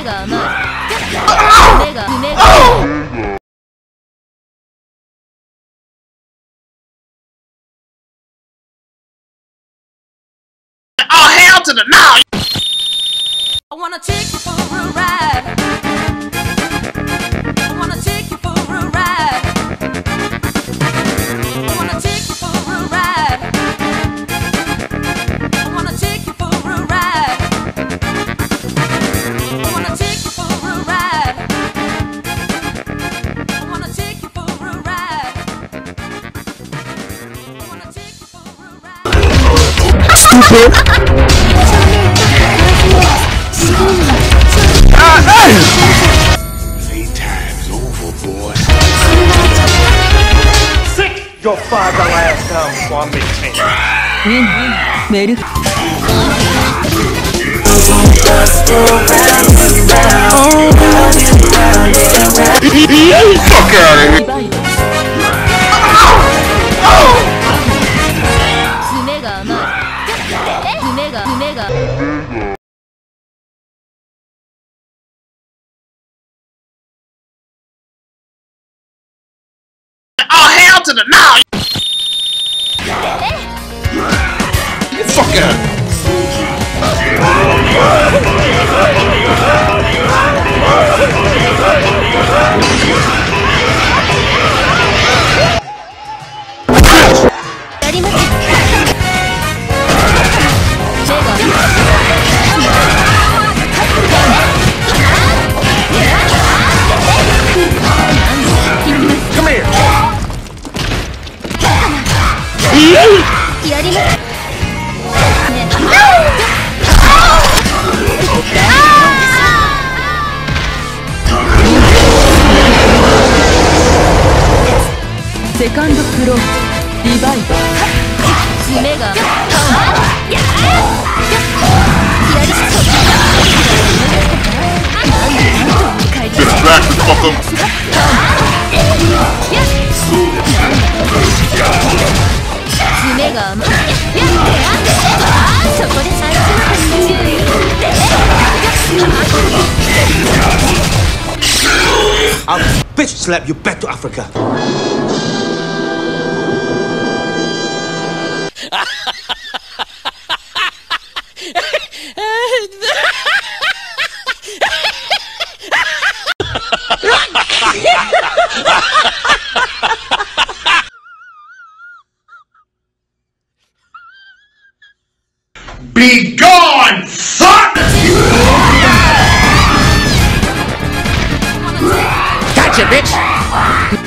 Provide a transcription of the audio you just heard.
が甘い。胸が Oh, hell to the no! I wanna take you for a ride. I wanna take you for a ride. I wanna take you for a ride. I wanna take you for a ride. I wanna take you for a ride. I wanna take you for a ride. I wanna take you for a ride. Stupid! Playtime's over, boy. Sick your father ass down, Kwame King. メル Fuck out of here! 爪が甘い。胸が Oh, hell to the no! Fuck out! Come here! やりまセカンドプロリバイド爪が爪が甘い。そこで最初の注意。 I'll bitch slap you back to Africa. Be gone, fuck! Gotcha, bitch!